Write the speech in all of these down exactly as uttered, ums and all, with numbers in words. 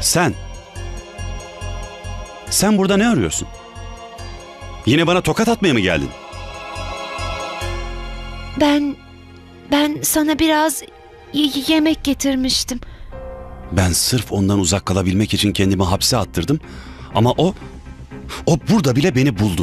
Sen. Sen burada ne arıyorsun? Yine bana tokat atmaya mı geldin? Ben, ben sana biraz y- yemek getirmiştim. Ben sırf ondan uzak kalabilmek için kendimi hapse attırdım. Ama o, o burada bile beni buldu.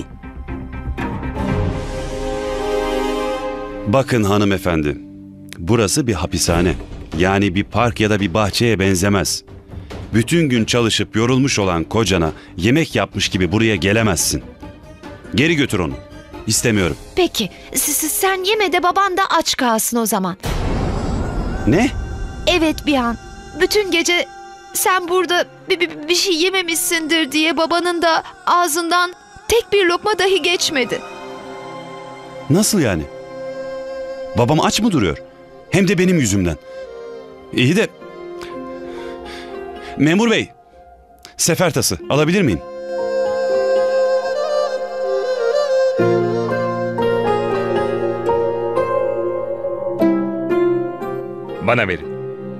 Bakın hanımefendi, burası bir hapishane. Yani bir park ya da bir bahçeye benzemez. Bütün gün çalışıp yorulmuş olan kocana yemek yapmış gibi buraya gelemezsin. Geri götür onu. İstemiyorum. Peki, s- s- sen yeme de baban da aç kalsın o zaman. Ne? Evet Bihan, bütün gece sen burada bir, bir, bir şey yememişsindir diye babanın da ağzından tek bir lokma dahi geçmedi. Nasıl yani? Babam aç mı duruyor? Hem de benim yüzümden. İyi de... Memur bey, sefer tası alabilir miyim? Bana verin.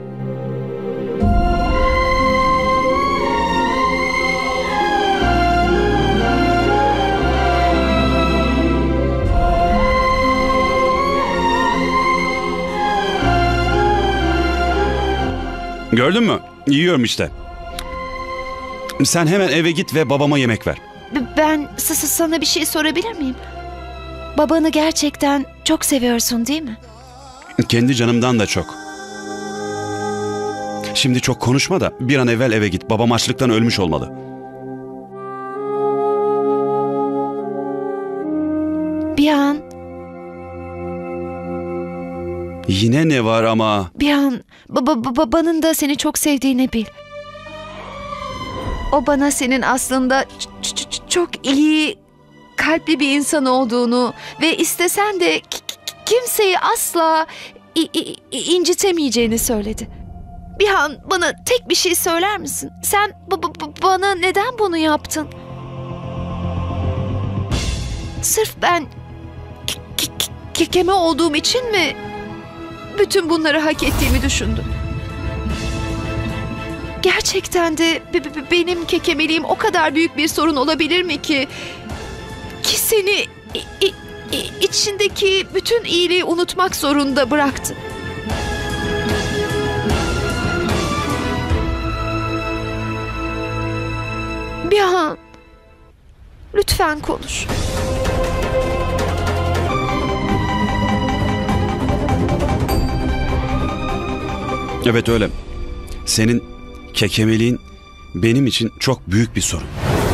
Gördün mü? Yiyorum işte. Sen hemen eve git ve babama yemek ver. B- Ben s- s- sana bir şey sorabilir miyim? Babanı gerçekten çok seviyorsun değil mi? Kendi canımdan da çok. Şimdi çok konuşma da bir an evvel eve git. Babam açlıktan ölmüş olmalı. Bihan, Yine ne var ama? Bihan, baba ba- babanın da seni çok sevdiğini bil. O bana senin aslında ç- ç- ç- çok iyi, kalpli bir insan olduğunu ve istesen de k- k- kimseyi asla i- i- i- incitemeyeceğini söyledi. Bihan, bana tek bir şey söyler misin? Sen ba- ba- ba- bana neden bunu yaptın? Sırf ben k- k- k- kekeme olduğum için mi bütün bunları hak ettiğimi düşündün? Gerçekten de be- be- benim kekemeliğim o kadar büyük bir sorun olabilir mi ki? Ki seni i- i- i- içindeki bütün iyiliği unutmak zorunda bıraktı. Bihan, lütfen konuş. Evet öyle. Senin kekemeliğin benim için çok büyük bir sorun.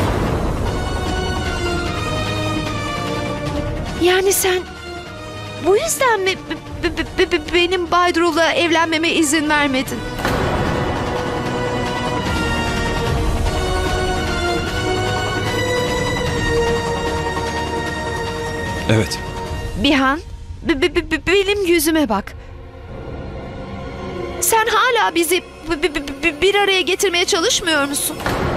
Yani sen bu yüzden mi b- b- b- b- benim Baydurul'la evlenmeme izin vermedin? Evet. Bihan, b- b- b- benim yüzüme bak. Sen hala bizi b- b- b- bir araya getirmeye çalışmıyor musun?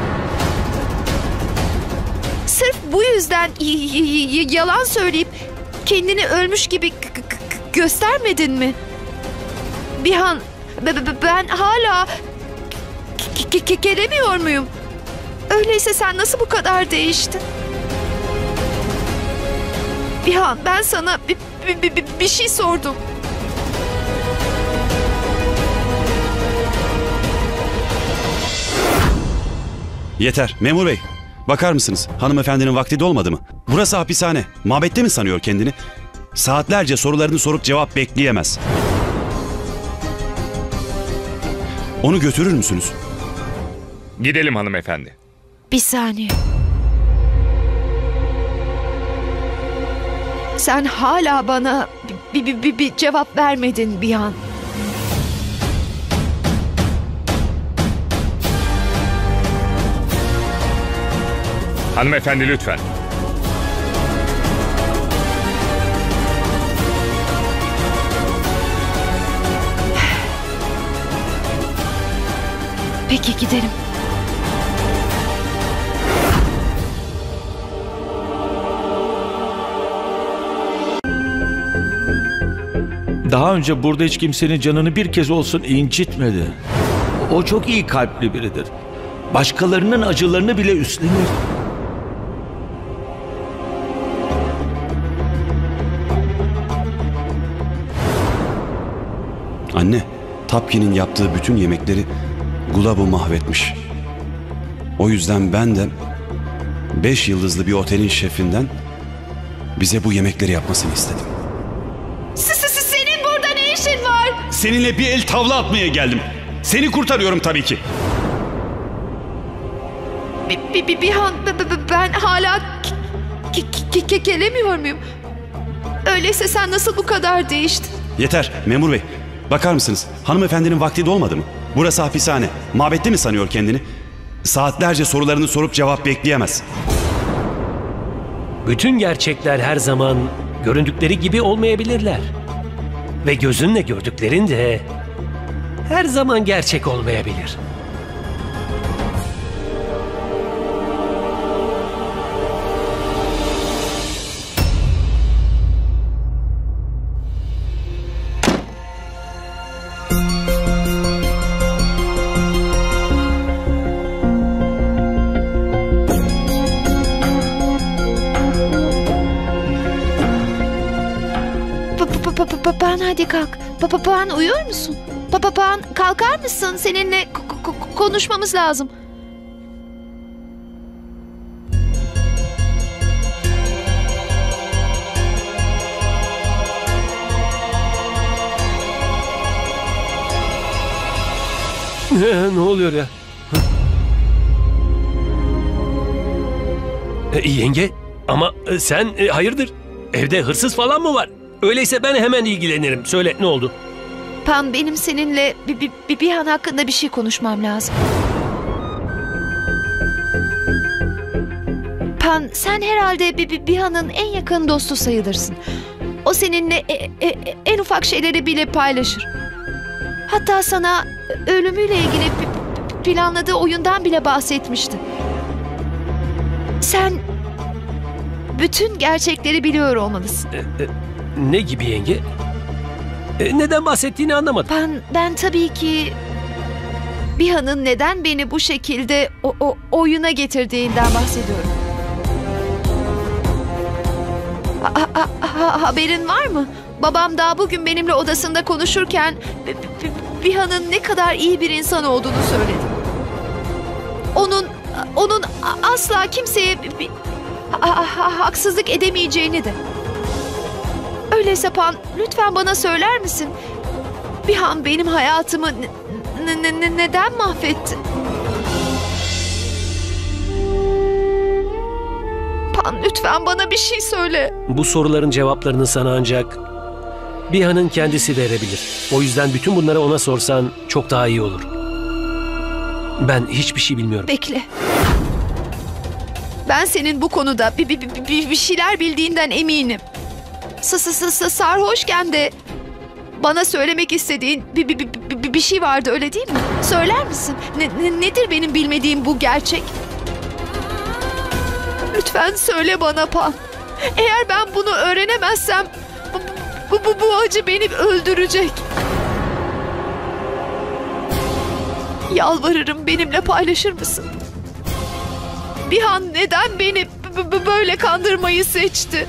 Sırf bu yüzden y- y- y- yalan söyleyip kendini ölmüş gibi k- k- k- göstermedin mi? Bihan, b- b- ben hala k- k- k- gelemiyor muyum? Öyleyse sen nasıl bu kadar değiştin? Bihan, ben sana bir, bir, bir, bir şey sordum. Yeter. Memur bey, bakar mısınız? Hanımefendinin vakti dolmadı mı? Burası hapishane. Mabette mi sanıyor kendini? Saatlerce sorularını sorup cevap bekleyemez. Onu götürür müsünüz? Gidelim hanımefendi. Bir saniye. Sen hala bana bir, bir, bir, bir cevap vermedin Bihan. Hanımefendi lütfen. Peki gidelim. Daha önce burada hiç kimsenin canını bir kez olsun incitmedi. O çok iyi kalpli biridir. başkalarının acılarını bile üstlenir. Anne, Tapki'nin yaptığı bütün yemekleri Gulab'ı mahvetmiş. O yüzden ben de beş yıldızlı bir otelin şefinden bize bu yemekleri yapmasını istedim. Senin burada ne işin var? Seninle bir el tavla atmaya geldim. Seni kurtarıyorum tabii ki. Bir, bir, bir, bir an b- b- ben hala ke- ke- ke- gelemiyor muyum? Öyleyse sen nasıl bu kadar değiştin? Yeter memur bey. Bakar mısınız? Hanımefendinin vakti dolmadı mı? Burası hapishane. Mabette mi sanıyor kendini? Saatlerce sorularını sorup cevap bekleyemez. Bütün gerçekler her zaman göründükleri gibi olmayabilirler. Ve gözünle gördüklerin de her zaman gerçek olmayabilir. Papağan hadi kalk. Papağan uyuyor musun? Papağan kalkar mısın? Seninle k- k- konuşmamız lazım. Ne oluyor ya? E, yenge ama e, sen e, hayırdır? Evde hırsız falan mı var? Öyleyse ben hemen ilgilenirim. Söyle ne oldu? Pan benim seninle bir, bir, bir, bir an hakkında bir şey konuşmam lazım. Pan sen herhalde bir, bir, bir hanın en yakın dostu sayılırsın. O seninle e, e, e, en ufak şeyleri bile paylaşır. Hatta sana ölümüyle ilgili p- planladığı oyundan bile bahsetmişti. Sen bütün gerçekleri biliyor olmalısın. E, e, ne gibi yenge? E, neden bahsettiğini anlamadım. Ben, ben tabii ki Biha'nın neden beni bu şekilde o, o oyuna getirdiğinden bahsediyorum. Ha, ha, ha, haberin var mı? Babam daha bugün benimle odasında konuşurken B- B- Biha'nın ne kadar iyi bir insan olduğunu söyledi. Onun onun asla kimseye bir, bir, ha, ha, haksızlık edemeyeceğini de. Öyleyse Pan, lütfen bana söyler misin? Bihan benim hayatımı n- n- n- neden mahvetti? Pan, lütfen bana bir şey söyle. Bu soruların cevaplarını sana ancak Biha'nın kendisi verebilir. O yüzden bütün bunları ona sorsan çok daha iyi olur. Ben hiçbir şey bilmiyorum. Bekle. Ben senin bu konuda bir, bir, bir, bir şeyler bildiğinden eminim. S -s -s Sarhoşken de bana söylemek istediğin bir, bir, bir, bir, bir şey vardı, öyle değil mi? Söyler misin? Ne, ne, nedir benim bilmediğim bu gerçek? Lütfen söyle bana Pan. Eğer ben bunu öğrenemezsem bu, bu, bu, bu acı beni öldürecek. Yalvarırım, benimle paylaşır mısın? Bihan neden beni böyle kandırmayı seçti?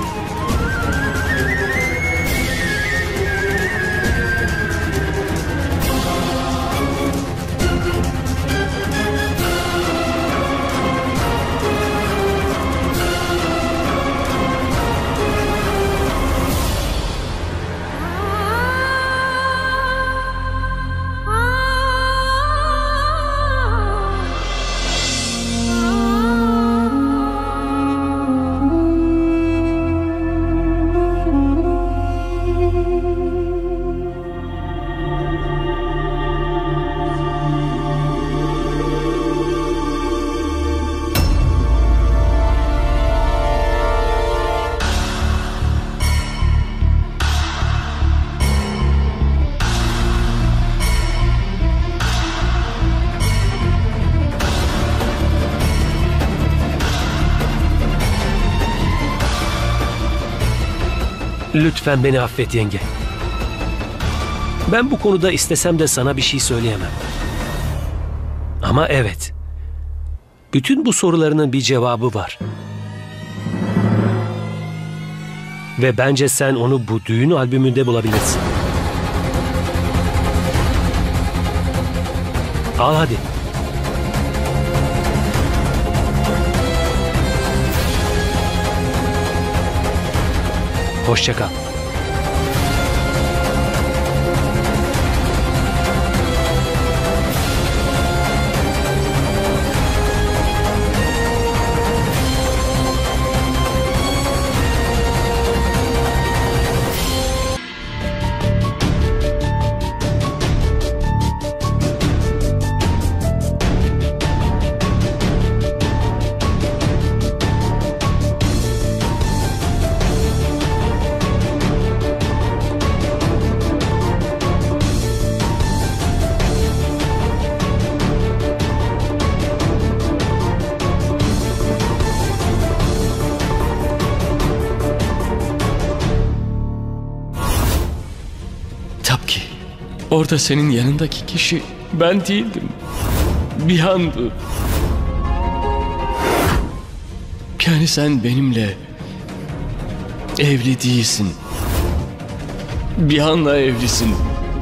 Lütfen beni affet yenge. Ben bu konuda istesem de sana bir şey söyleyemem. Ama evet, Bütün bu sorularının bir cevabı var. Ve bence sen onu bu düğün albümünde bulabilirsin. Al hadi. Hoşça kal. Orada senin yanındaki kişi ben değildim. Bihan'dı. Yani sen benimle evli değilsin. Bihan'la evlisin.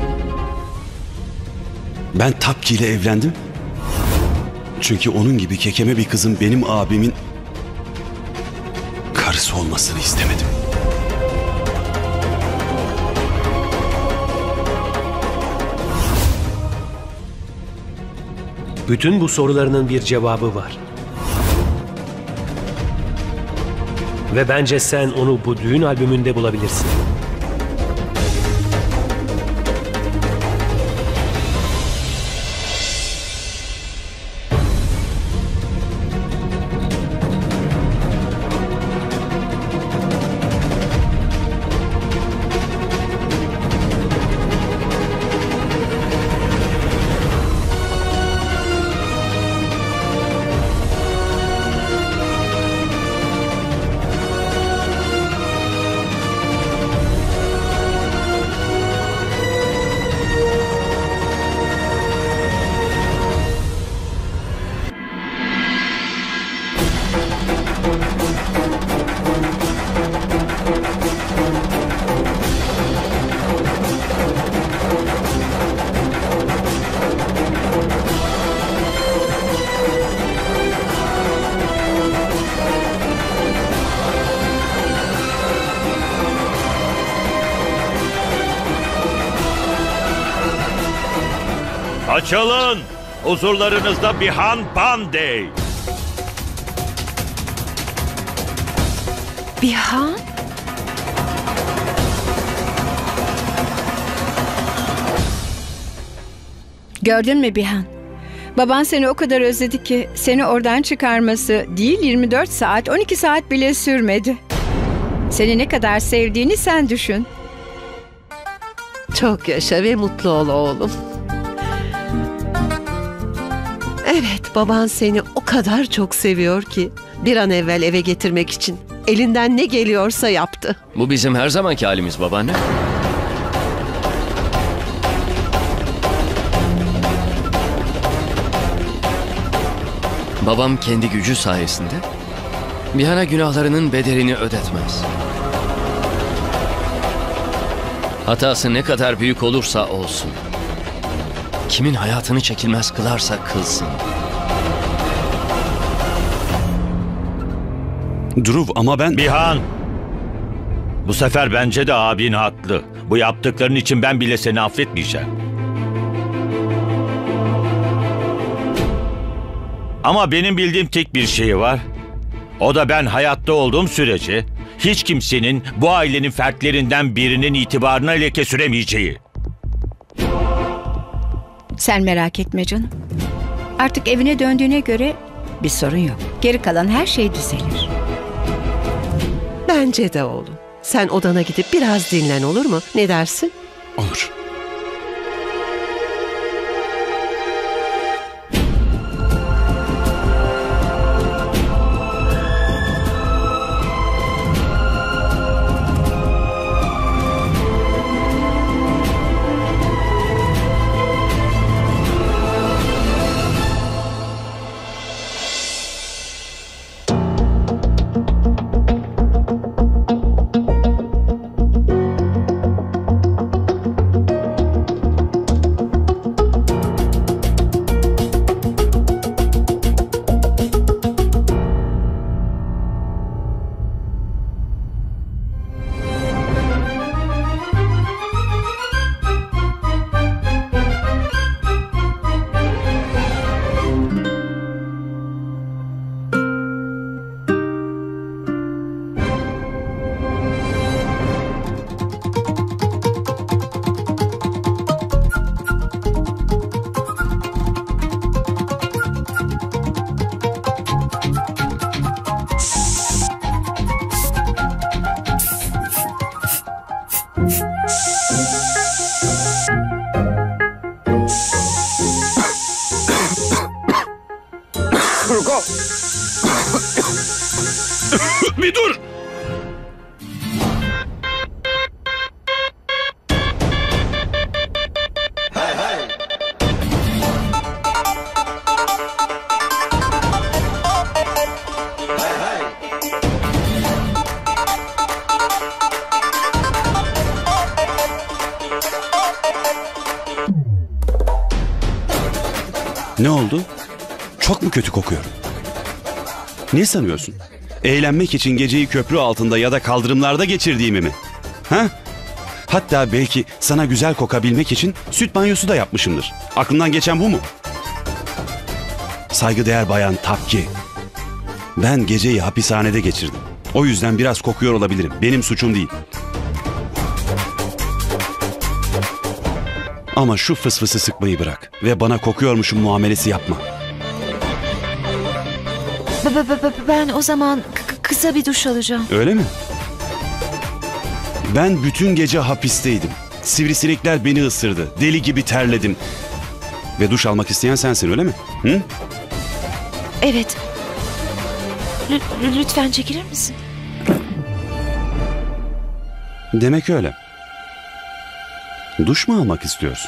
Ben Tapki ile evlendim. Çünkü onun gibi kekeme bir kızın benim abimin karısı olmasını istemedim. Bütün bu sorularının bir cevabı var. Ve bence sen onu bu düğün albümünde bulabilirsin. Açılın! Huzurlarınızda Bihan Pandey. Bihan? Gördün mü Bihan? Baban seni o kadar özledi ki seni oradan çıkarması değil yirmi dört saat, on iki saat bile sürmedi. Seni ne kadar sevdiğini sen düşün. Çok yaşa ve mutlu ol oğlum. Evet, baban seni o kadar çok seviyor ki bir an evvel eve getirmek için elinden ne geliyorsa yaptı. Bu bizim her zamanki halimiz babaanne. Babam kendi gücü sayesinde Bihan'a günahlarının bedelini ödetmez. Hatası ne kadar büyük olursa olsun, kimin hayatını çekilmez kılarsa kılsın. Dhruv ama ben... Bihan! Bu sefer bence de abin haklı. Bu yaptıkların için ben bile seni affetmeyeceğim. Ama benim bildiğim tek bir şey var. O da ben hayatta olduğum sürece hiç kimsenin bu ailenin fertlerinden birinin itibarına leke süremeyeceği. Sen merak etme canım. Artık evine döndüğüne göre bir sorun yok. Geri kalan her şey düzelir. Bence de oğlum. Sen odana gidip biraz dinlen, olur mu? Ne dersin? Olur. Bir dur! Ne oldu? Çok mu kötü kokuyorum? Ne sanıyorsun? Eğlenmek için geceyi köprü altında ya da kaldırımlarda geçirdiğimi mi? Ha? Hatta belki sana güzel kokabilmek için süt banyosu da yapmışımdır. Aklından geçen bu mu? Saygıdeğer bayan Tapki. Ben geceyi hapishanede geçirdim. O yüzden biraz kokuyor olabilirim. Benim suçum değil. Ama şu fısfısı sıkmayı bırak ve bana kokuyormuşum muamelesi yapma. B- b- b- Ben o zaman k- kısa bir duş alacağım. Öyle mi? Ben bütün gece hapisteydim. Sivrisinekler beni ısırdı. Deli gibi terledim. Ve duş almak isteyen sensin, öyle mi? Hı? Evet. L- l- lütfen çekilir misin? Demek öyle. Duş mu almak istiyorsun?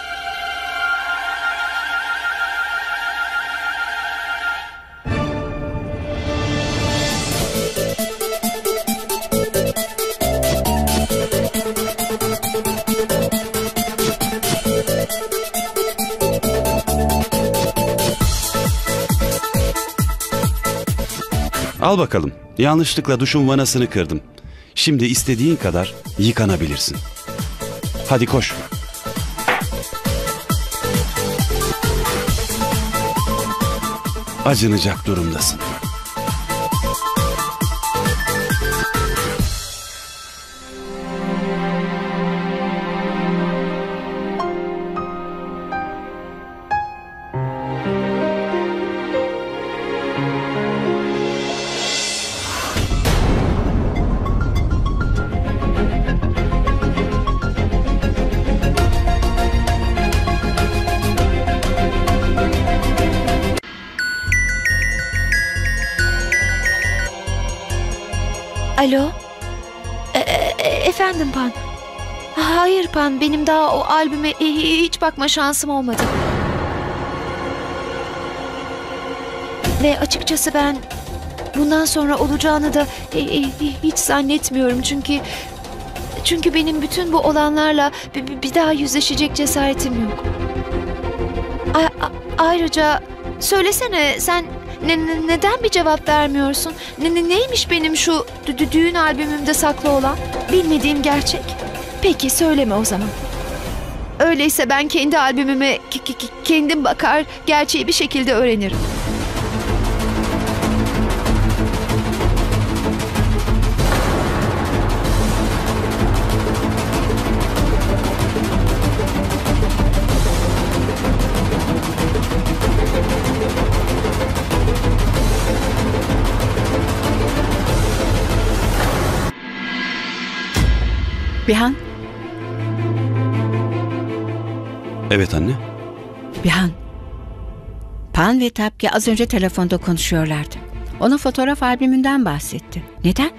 Al bakalım. Yanlışlıkla duşun vanasını kırdım. Şimdi istediğin kadar yıkanabilirsin. Hadi koş. Acınacak durumdasın. Alo? E- e- efendim Pan. Hayır Pan, benim daha o albüme hiç bakma şansım olmadı. Ve açıkçası ben bundan sonra olacağını da hiç zannetmiyorum. Çünkü çünkü benim bütün bu olanlarla bir daha yüzleşecek cesaretim yok. A- a- ayrıca söylesene sen ne, ne- neden bir cevap vermiyorsun? Ne, ne- neymiş benim şu dü- dü- düğün albümümde saklı olan bilmediğim gerçek? Peki söyleme o zaman. Öyleyse ben kendi albümüme k- k- k- kendim bakar, gerçeği bir şekilde öğrenirim. Bihan, Evet anne. Bihan. Pan ve Tapki az önce telefonda konuşuyorlardı. Ona fotoğraf albümünden bahsetti. Neden?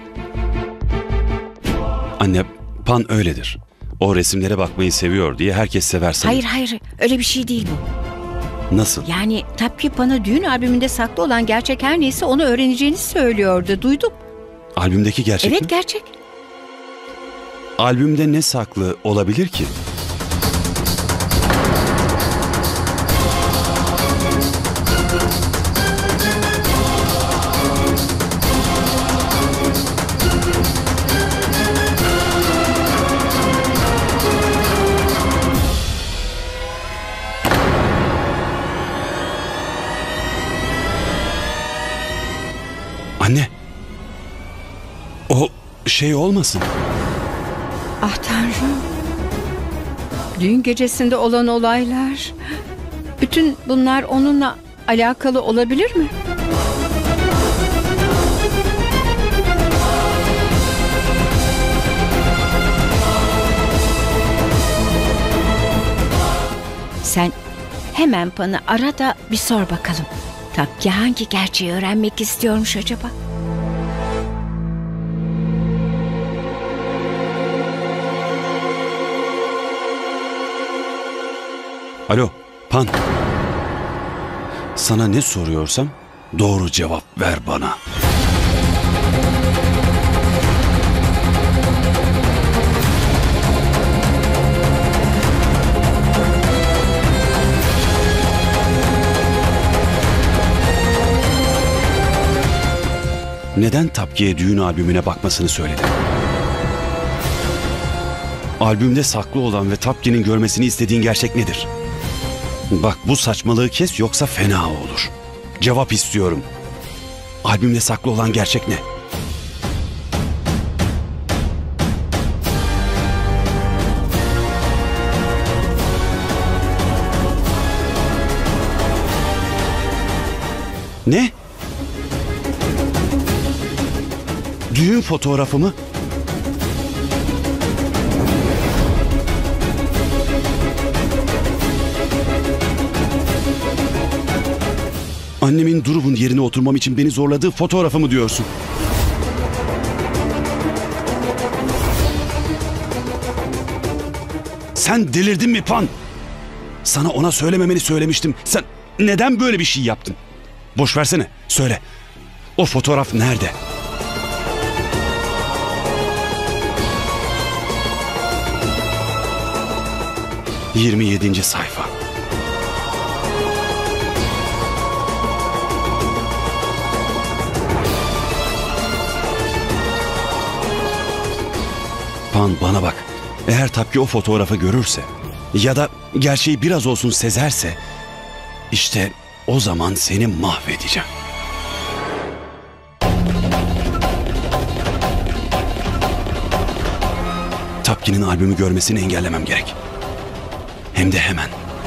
Anne, Pan öyledir. O resimlere bakmayı seviyor diye herkes sever sanır. Hayır hayır, öyle bir şey değil bu. Nasıl? Yani Tapki Pan'a düğün albümünde saklı olan gerçek her neyse onu öğreneceğini söylüyordu. Duydum. Albümdeki gerçek Evet mi? gerçek. Albümde ne saklı olabilir ki? Anne. O şey olmasın. Ah Tanrım. Düğün gecesinde olan olaylar. Bütün bunlar onunla alakalı olabilir mi? Sen hemen Pan'ı ara da bir sor bakalım. Tapki hangi gerçeği öğrenmek istiyormuş acaba? Alo, Pan. Sana ne soruyorsam doğru cevap ver bana. Neden Tapki'ye düğün albümüne bakmasını söyledin? Albümde saklı olan ve Tapki'nin görmesini istediğin gerçek nedir? Bak, bu saçmalığı kes yoksa fena olur. Cevap istiyorum. Albümde saklı olan gerçek ne? Ne? Düğün fotoğrafı mı? Annemin Duruv'un yerine oturmam için beni zorladığı fotoğrafı mı diyorsun? Sen delirdin mi Pan? Sana ona söylememeni söylemiştim. Sen neden böyle bir şey yaptın? Boş versene, söyle. O fotoğraf nerede? yirmi yedinci sayfa. Pan, bana bak. Eğer Tapki o fotoğrafı görürse ya da gerçeği biraz olsun sezerse, işte o zaman seni mahvedeceğim. Tapki'nin albümü görmesini engellemem gerek. Hem de hemen.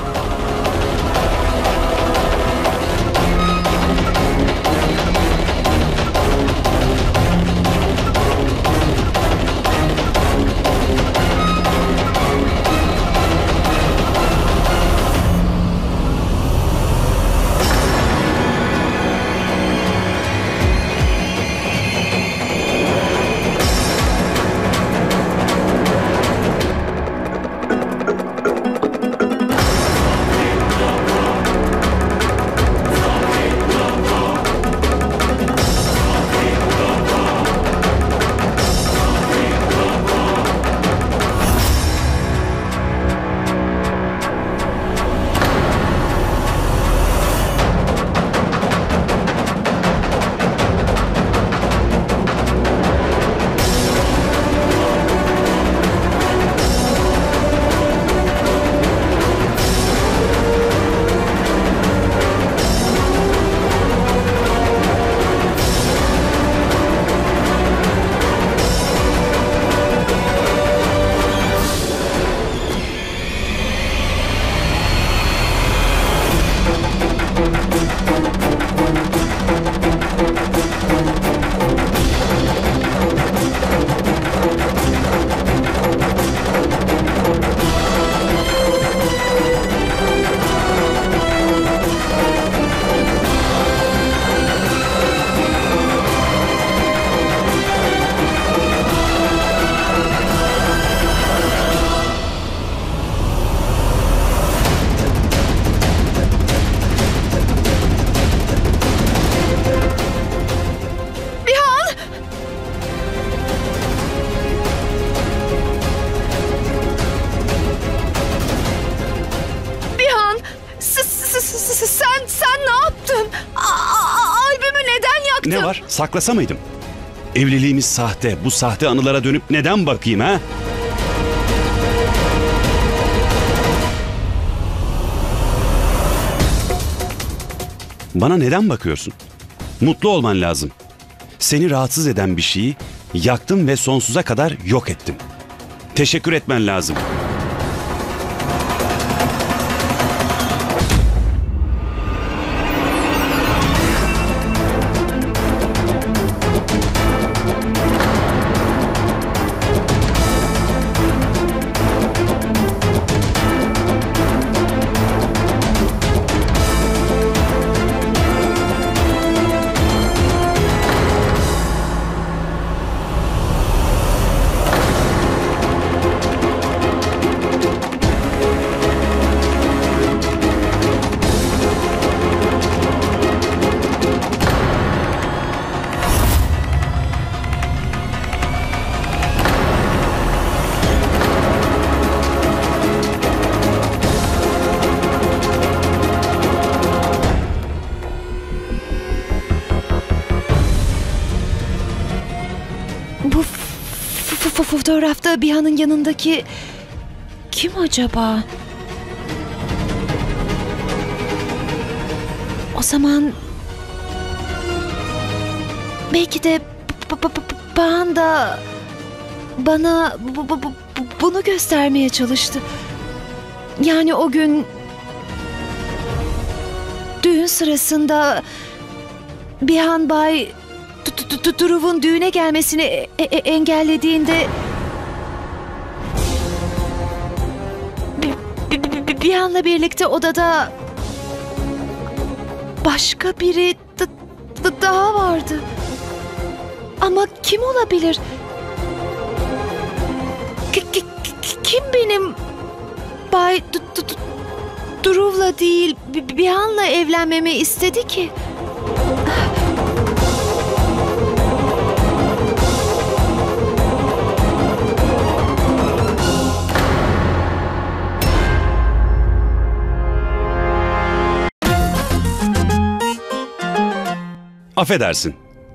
Ne var? Saklasa mıydım? Evliliğimiz sahte. Bu sahte anılara dönüp neden bakayım ha? Bana neden bakıyorsun? Mutlu olman lazım. Seni rahatsız eden bir şeyi yaktım ve sonsuza kadar yok ettim. Teşekkür etmen lazım. fotoğrafta Bihan'ın yanındaki kim acaba? O zaman belki de B- B- B- Bihan da bana bu- bu- bu- bunu göstermeye çalıştı. Yani o gün düğün sırasında Bihan Bay D- D- D- Dhruv'un düğüne gelmesini e- e- engellediğinde Bi- Bi- Bi- Bihan'la birlikte odada başka biri d- d- daha vardı. Ama kim olabilir? K- k- k- kim benim Bay D- D- D- Dhruv'la değil Bi- Bihan'la evlenmemi istedi ki? Affedersin.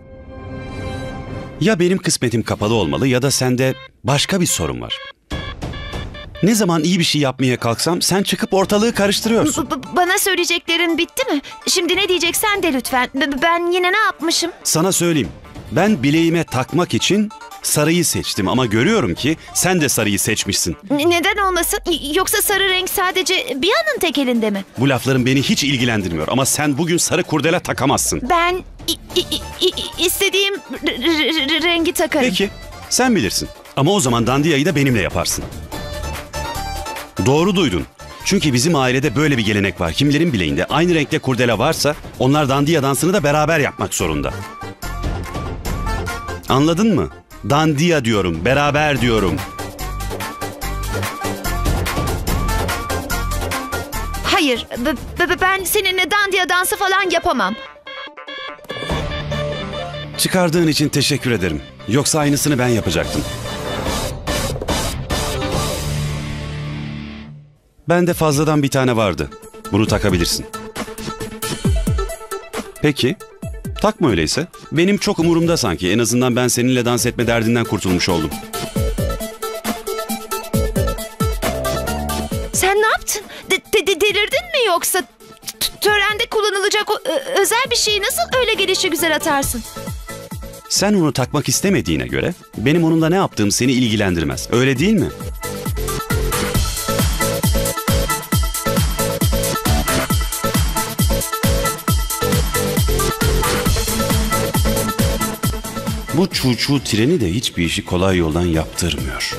Ya benim kısmetim kapalı olmalı ya da sende başka bir sorun var. Ne zaman iyi bir şey yapmaya kalksam sen çıkıp ortalığı karıştırıyorsun. B- b- bana söyleyeceklerin bitti mi? Şimdi ne diyeceksen de lütfen. B- ben yine ne yapmışım? Sana söyleyeyim. Ben bileğime takmak için sarıyı seçtim ama görüyorum ki sen de sarıyı seçmişsin. N- neden olmasın? Y- Yoksa sarı renk sadece Bihan'ın tek elinde mi? Bu lafların beni hiç ilgilendirmiyor ama sen bugün sarı kurdele takamazsın. Ben i- i- i- istediğim r- r- r- rengi takarım. Peki, sen bilirsin. Ama o zaman dandiyayı da benimle yaparsın. Doğru duydun. Çünkü bizim ailede böyle bir gelenek var. Kimlerin bileğinde aynı renkte kurdele varsa onlar dandiya dansını da beraber yapmak zorunda. Anladın mı? Dandiya diyorum, beraber diyorum. Hayır, b- b- ben seninle dandiya dansı falan yapamam. Çıkardığın için teşekkür ederim. Yoksa aynısını ben yapacaktım. Bende fazladan bir tane vardı. Bunu takabilirsin. Peki. Takma öyleyse. Benim çok umurumda sanki. En azından ben seninle dans etme derdinden kurtulmuş oldum. Sen ne yaptın? De- de- de- delirdin mi yoksa? T- törende kullanılacak o ö- özel bir şeyi nasıl öyle gelişi güzel atarsın? Sen onu takmak istemediğine göre benim onunla ne yaptığım seni ilgilendirmez. Öyle değil mi? Bu çuçu treni de hiçbir işi kolay yoldan yaptırmıyor.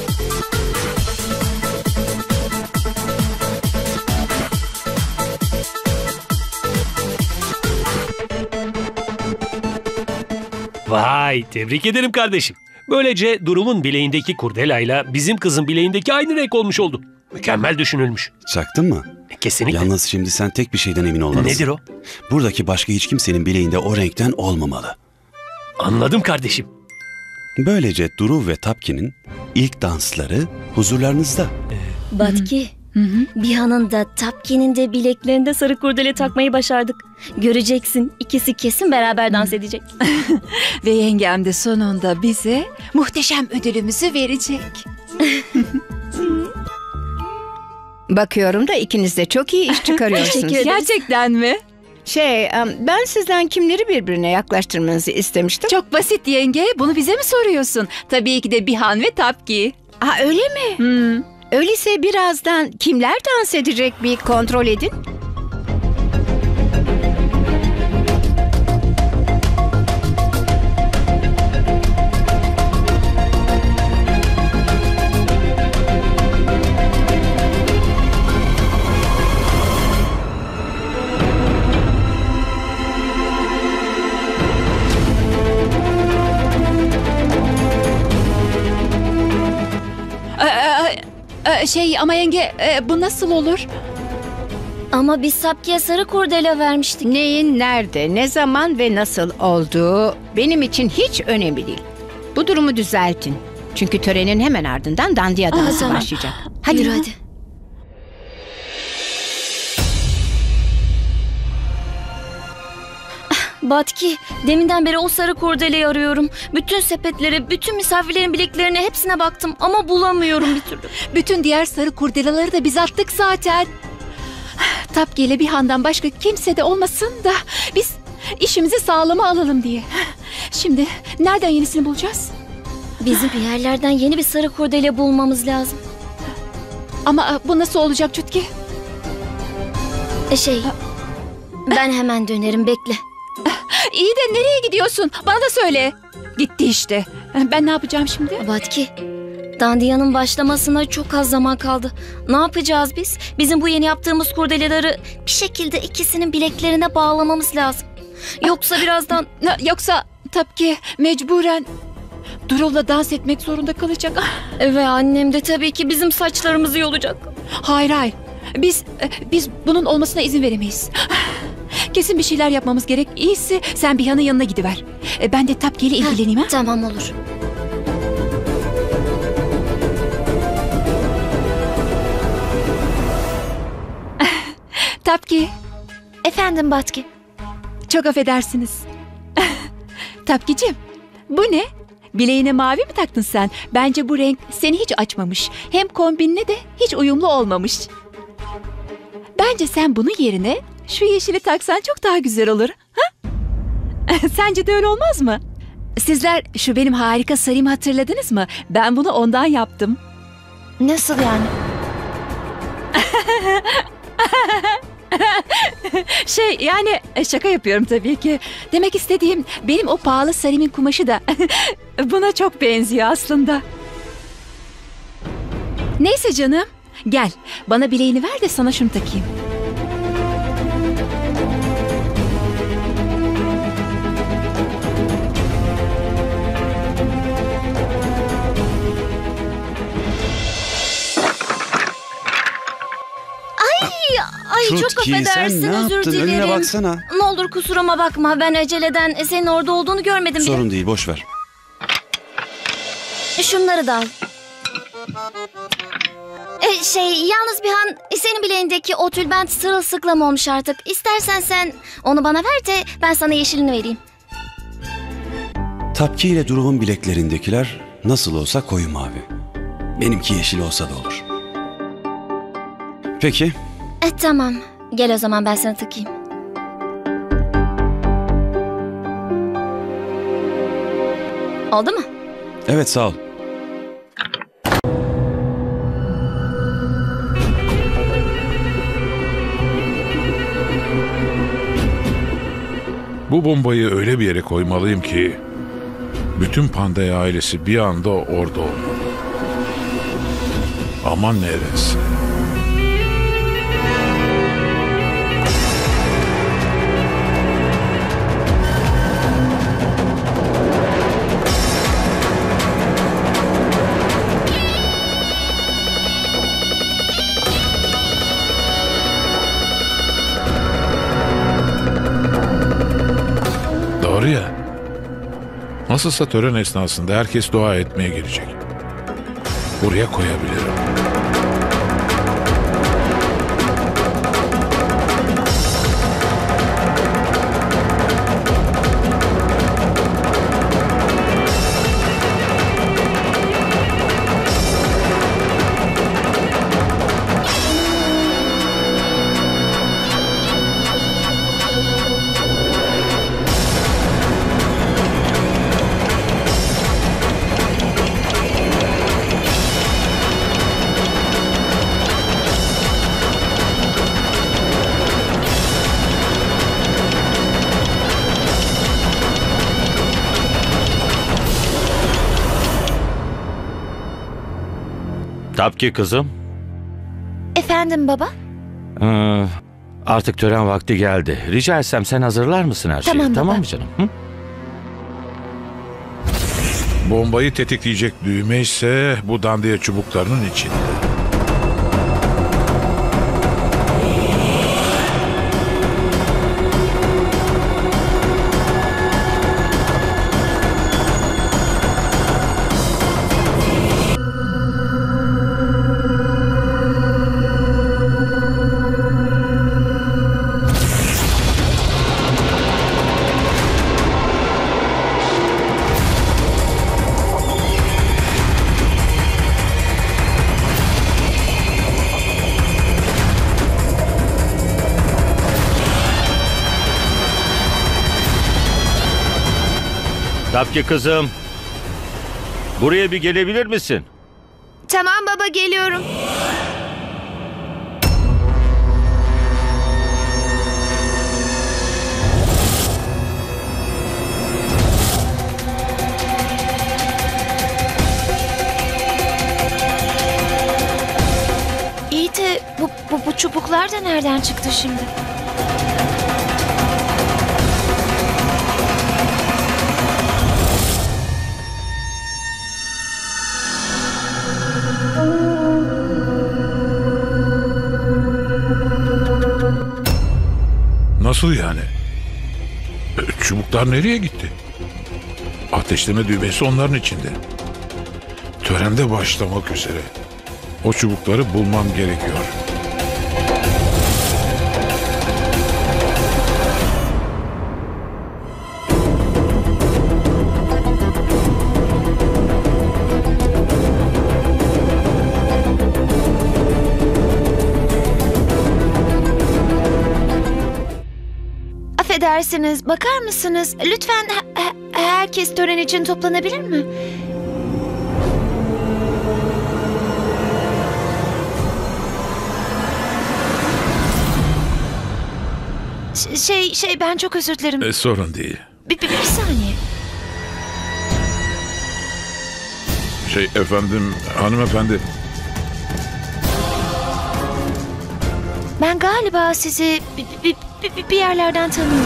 Vay, tebrik ederim kardeşim. Böylece Dhruv'un bileğindeki kurdelayla bizim kızın bileğindeki aynı renk olmuş oldu. Mükemmel düşünülmüş. Çaktın mı? Kesinlikle. Yalnız şimdi sen tek bir şeyden emin olmalısın. Nedir o? Buradaki başka hiç kimsenin bileğinde o renkten olmamalı. Anladım kardeşim. Böylece Dhruv ve Tapki'nin ilk dansları huzurlarınızda. Batki, Bihan'ın da Tapki'nin de bileklerinde sarı kurdele takmayı başardık. Göreceksin, ikisi kesin beraber dans edecek. Ve yengem de sonunda bize muhteşem ödülümüzü verecek. Bakıyorum da ikiniz de çok iyi iş çıkarıyorsunuz. Teşekkür ederiz. Gerçekten mi? Şey, em, ben sizden kimleri birbirine yaklaştırmanızı istemiştim. Çok basit yenge. Bunu bize mi soruyorsun? Tabii ki de Bihan ve Tapki. Aa, öyle mi? Hmm. Öyleyse birazdan kimler dans edecek bir kontrol edin. Ee, e, şey ama yenge e, bu nasıl olur? Ama biz Tapki'ye sarı kurdele vermiştik. Neyin nerede, ne zaman ve nasıl olduğu benim için hiç önemli değil. Bu durumu düzeltin. Çünkü törenin hemen ardından dandiya dansı tamam. başlayacak. Hadi. Yürü hadi. Batki, deminden beri o sarı kurdeleyi arıyorum. Bütün sepetleri, bütün misafirlerin bileklerine hepsine baktım ama bulamıyorum bir türlü. Bütün diğer sarı kurdelaları da biz attık zaten. Tapki ile Bihan'dan başka kimse de olmasın da biz işimizi sağlama alalım diye. Şimdi nereden yenisini bulacağız? Bizim bir yerlerden yeni bir sarı kurdele bulmamız lazım. Ama bu nasıl olacak Çutki? E şey, ben hemen dönerim, bekle. İyi de nereye gidiyorsun? Bana da söyle. Gitti işte. Ben ne yapacağım şimdi? Batki, Dandiya'nın başlamasına çok az zaman kaldı. Ne yapacağız biz? Bizim bu yeni yaptığımız kurdeleleri bir şekilde ikisinin bileklerine bağlamamız lazım. Yoksa birazdan... Yoksa Tapki mecburen Durul'la dans etmek zorunda kalacak. Ve annem de tabii ki bizim saçlarımızı yolacak. Hayır hayır. Biz biz bunun olmasına izin veremeyiz. Kesin bir şeyler yapmamız gerek. İyisi sen Bihan'ın yanına gidiver. Ben de Tapki ile ilgileneyim. Ha? Tamam, olur. Tapki. Efendim Batki. Çok affedersiniz. Tapkicim, bu ne? Bileğine mavi mi taktın sen? Bence bu renk seni hiç açmamış. Hem kombinle de hiç uyumlu olmamış. Bence sen bunun yerine şu yeşili taksan çok daha güzel olur. Ha? Sence de öyle olmaz mı? Sizler şu benim harika sarımı hatırladınız mı? Ben bunu ondan yaptım. Nasıl yani? Şey yani şaka yapıyorum tabii ki. Demek istediğim benim o pahalı sarımın kumaşı da buna çok benziyor aslında. Neyse canım, gel bana bileğini ver de sana şunu takayım. Ay Çutki, çok affedersin, sen ne özür yaptın? dilerim. Önüne baksana. Ne olur kusuruma bakma, ben aceleden senin orada olduğunu görmedim bile. Sorun değil, boş ver. Şunları da al. E, şey yalnız Bihan, senin bileğindeki o tülbent sırılsıklam olmuş artık. İstersen sen onu bana ver de ben sana yeşilini vereyim. Tapki ile Duruv'un bileklerindekiler nasıl olsa koyu mavi. Benimki yeşil olsa da olur. Peki. E tamam, gel o zaman ben sana takayım. Oldu mu? Evet, sağ ol. Bu bombayı öyle bir yere koymalıyım ki bütün Pandey ailesi bir anda orada olmalı. Ama neresi? Doğru ya. Nasılsa tören esnasında herkes dua etmeye gelecek. Buraya koyabilirim. Tapki kızım. Efendim baba? Ee, artık tören vakti geldi. Rica etsem sen hazırlar mısın her şeyi? Tamam Tamam baba. mı canım? Hı? Bombayı tetikleyecek düğme ise bu dandiye çubuklarının içinde. Tapki kızım. Buraya bir gelebilir misin? Tamam baba, geliyorum. İyi de bu, bu, bu çubuklar da nereden çıktı şimdi? Nasıl yani? E, Çubuklar nereye gitti? Ateşleme düğmesi onların içinde. Törende başlamak üzere. O çubukları bulmam gerekiyor. Affedersiniz, bakar mısınız? Lütfen he- he- herkes tören için toplanabilir mi? Ş- Şey, şey ben çok özür dilerim. E, sorun değil. Bir, bir, bir saniye. Şey efendim, hanımefendi. Ben galiba sizi bir, bir, bir, bir yerlerden tanıyorum.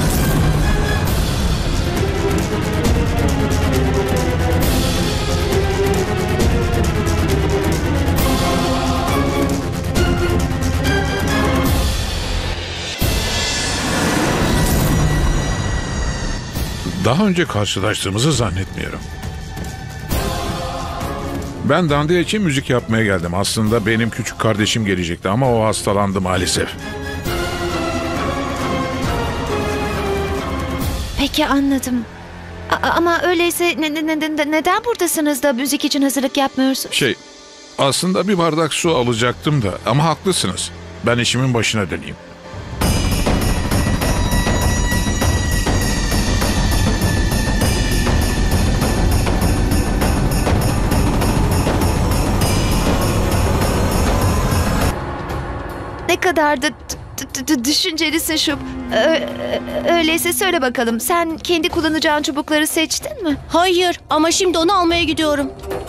Daha önce karşılaştığımızı zannetmiyorum. Ben Dandiya için müzik yapmaya geldim. Aslında benim küçük kardeşim gelecekti ama o hastalandı maalesef. Peki, anladım. A- ama öyleyse ne- ne- ne- neden buradasınız da müzik için hazırlık yapmıyorsunuz? Şey, aslında bir bardak su alacaktım da ama haklısınız. Ben işimin başına döneyim. Ne kadar da d- d- d- düşüncelisin şu. Ö- öyleyse söyle bakalım, sen kendi kullanacağın çubukları seçtin mi? Hayır, ama şimdi onu almaya gidiyorum.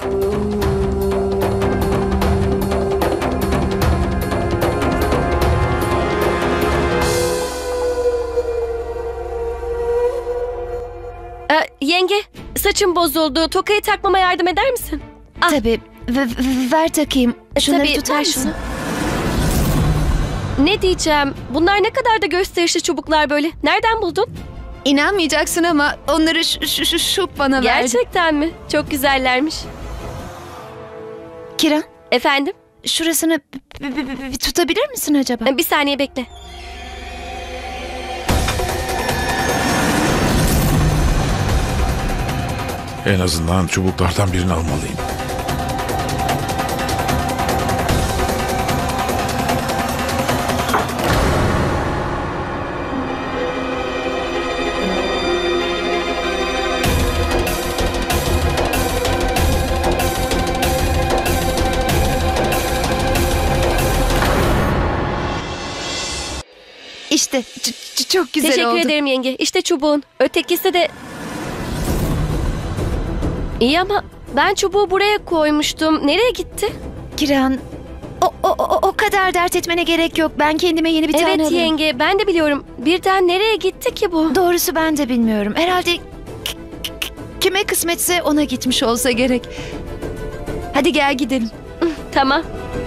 Ee, yenge, saçım bozuldu. Tokayı takmama yardım eder misin? Ah. Tabii. V- v- ver takayım. Şunları Tabii, tutar ver mısın? şunu. Ne diyeceğim? Bunlar ne kadar da gösterişli çubuklar böyle. Nereden buldun? İnanmayacaksın ama onları şu, şu, şu, şu bana verdi. Gerçekten mi? Çok güzellermiş. Kiran. Efendim? Şurasını b- b- b- bir tutabilir misin acaba? Bir saniye bekle. En azından çubuklardan birini almalıyım. İşte ç- ç- çok güzel Teşekkür oldu. ederim yenge. İşte çubuğun. Ötekisi de... İyi ama ben çubuğu buraya koymuştum. Nereye gitti? Kiran, o, o, o, o kadar dert etmene gerek yok. Ben kendime yeni bir tane Evet alırım. yenge, ben de biliyorum. Birden nereye gitti ki bu? Doğrusu ben de bilmiyorum. Herhalde k- k- kime kısmetse ona gitmiş olsa gerek. Hadi gel gidelim. Tamam.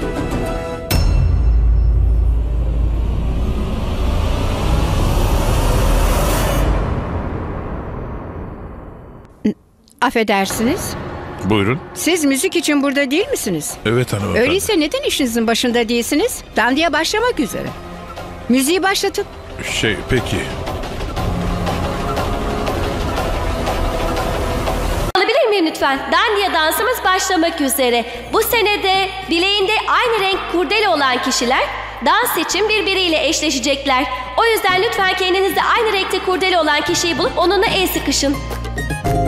Affedersiniz. Buyurun. Siz müzik için burada değil misiniz? Evet hanımefendi. Öyleyse neden işinizin başında değilsiniz? Dandiya başlamak üzere. Müziği başlatın. Şey peki. Alabilir miyim lütfen? Dandiya dansımız başlamak üzere. Bu senede bileğinde aynı renk kurdele olan kişiler dans için birbiriyle eşleşecekler. O yüzden lütfen kendinizde aynı renkte kurdele olan kişiyi bulup onunla el sıkışın.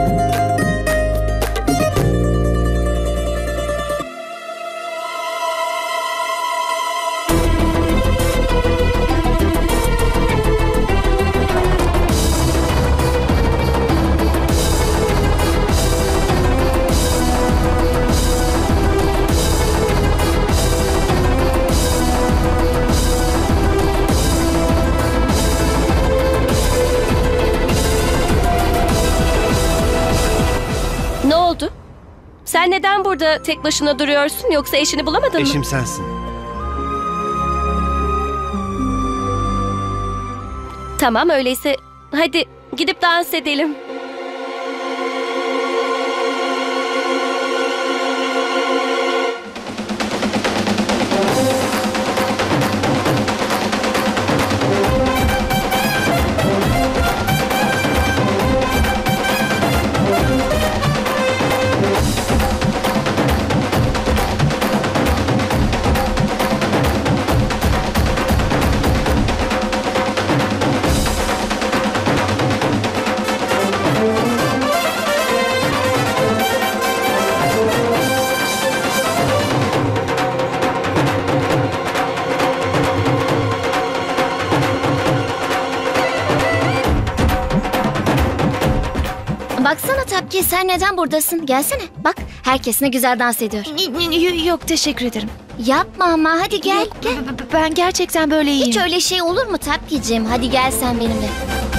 burada tek başına duruyorsun yoksa eşini bulamadın mı? Eşim sensin. Tamam öyleyse hadi gidip dans edelim. Baksana Tapki, sen neden buradasın? Gelsene. Bak, herkes ne güzel dans ediyor. Yok, teşekkür ederim. Yapma ama, hadi gel. Yok, gel. Ben gerçekten böyle iyiyim. Hiç öyle şey olur mu Tapki'cim? Hadi gel sen benimle.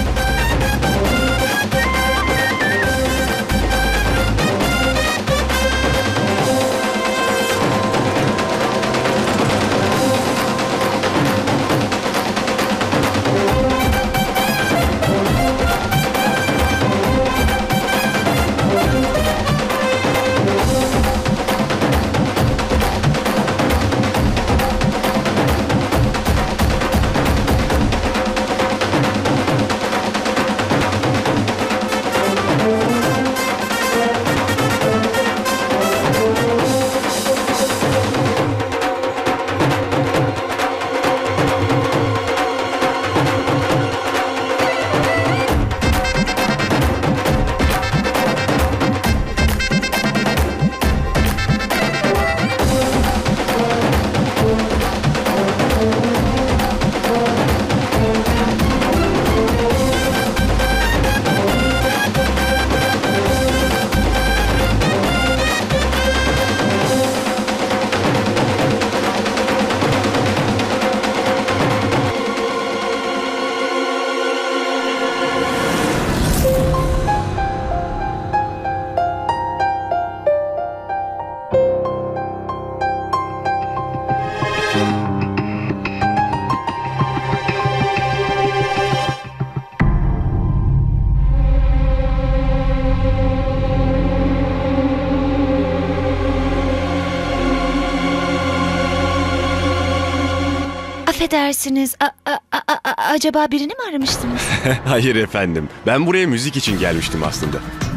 Affedersiniz. A- a- a- a- acaba birini mi aramıştınız? Hayır efendim. Ben buraya müzik için gelmiştim aslında.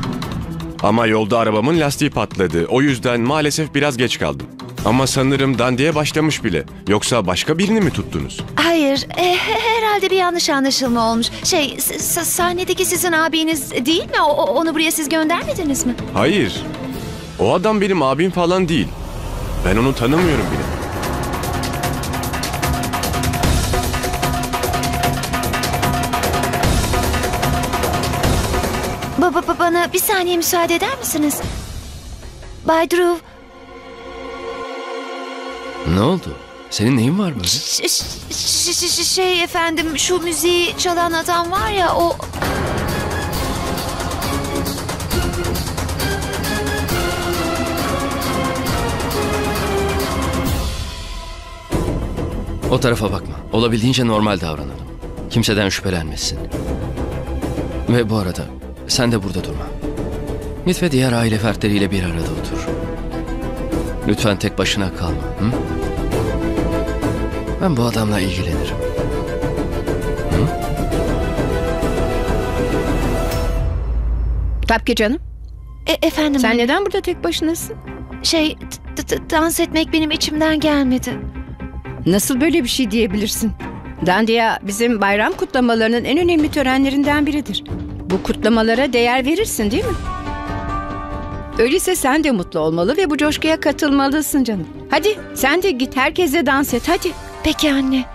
Ama yolda arabamın lastiği patladı. O yüzden maalesef biraz geç kaldım. Ama sanırım dandiye başlamış bile. Yoksa başka birini mi tuttunuz? Hayır. E, herhalde bir yanlış anlaşılma olmuş. Şey, s- s- sahnedeki sizin abiniz değil mi? O- onu buraya siz göndermediniz mi? Hayır. O adam benim abim falan değil. Ben onu tanımıyorum bile. Baba ba- bana bir saniye müsaade eder misiniz? Bay Dhruv. Ne oldu? Senin neyin var böyle? Ş- ş- ş- ş- şey efendim, şu müziği çalan adam var ya, o... O tarafa bakma. Olabildiğince normal davranalım. Kimseden şüphelenmesin. Ve bu arada sen de burada durma. Git ve diğer aile fertleriyle bir arada otur. Lütfen tek başına kalma. Hı? Ben bu adamla ilgilenirim. Hı? Tapki canım. E- efendim? Sen neden burada tek başınasın? Şey, t- t- dans etmek benim içimden gelmedi. Nasıl böyle bir şey diyebilirsin? Dandiya bizim bayram kutlamalarının en önemli törenlerinden biridir. Bu kutlamalara değer verirsin değil mi? Öyleyse sen de mutlu olmalı ve bu coşkuya katılmalısın canım. Hadi sen de git, herkese dans et hadi. Peki anne.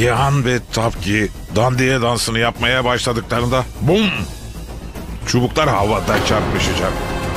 Dihan ve Tapki dandiye dansını yapmaya başladıklarında bum! Çubuklar havada çarpışacak.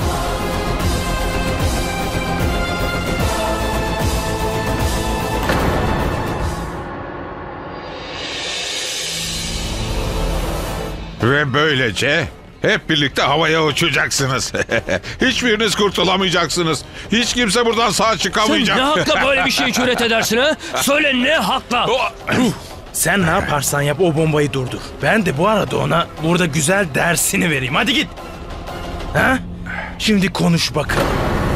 Ve böylece hep birlikte havaya uçacaksınız. Hiçbiriniz kurtulamayacaksınız. Hiç kimse buradan sağ çıkamayacak. Sen ne hakla böyle bir şey cüret edersin ha? Söyle ne hakla? Sen ne yaparsan yap o bombayı durdur. Ben de bu arada ona burada güzel dersini vereyim. Hadi git. Ha? Şimdi konuş bakalım.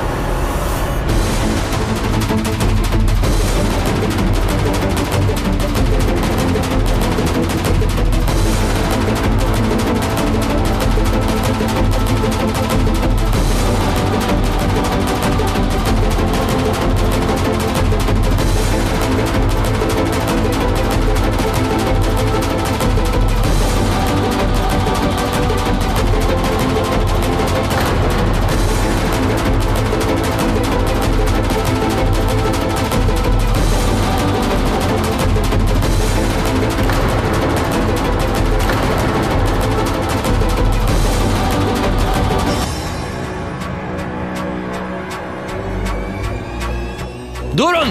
Durun!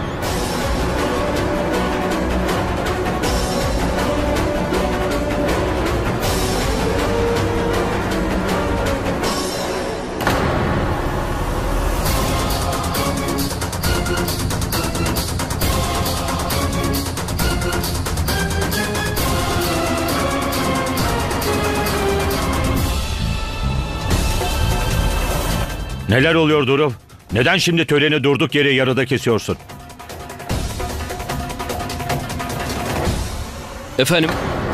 Neler oluyor Dhruv? Neden şimdi töreni durduk yere yarıda kesiyorsun? Efendim?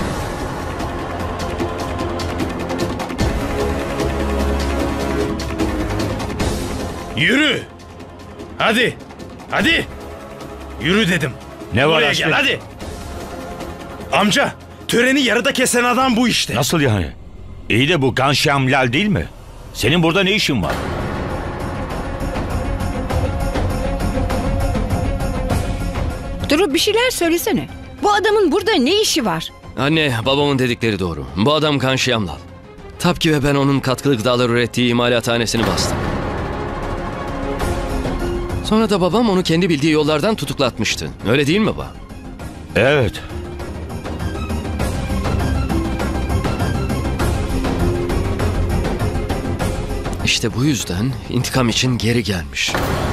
Yürü! Hadi! Hadi! Yürü dedim. Ne var Buraya Aslı? gel hadi! Amca, töreni yarıda kesen adam bu işte. Nasıl yani? İyi de bu Ghanshyam Lal değil mi? Senin burada ne işin var? Durup bir şeyler söylesene. Bu adamın burada ne işi var? Anne, babamın dedikleri doğru. Bu adam Ghanshyam Lal. Tapki ve ben onun katkılı gıdalar ürettiği imalathanesini bastık. Sonra da babam onu kendi bildiği yollardan tutuklatmıştı. Öyle değil mi baba? Evet. İşte bu yüzden intikam için geri gelmiş.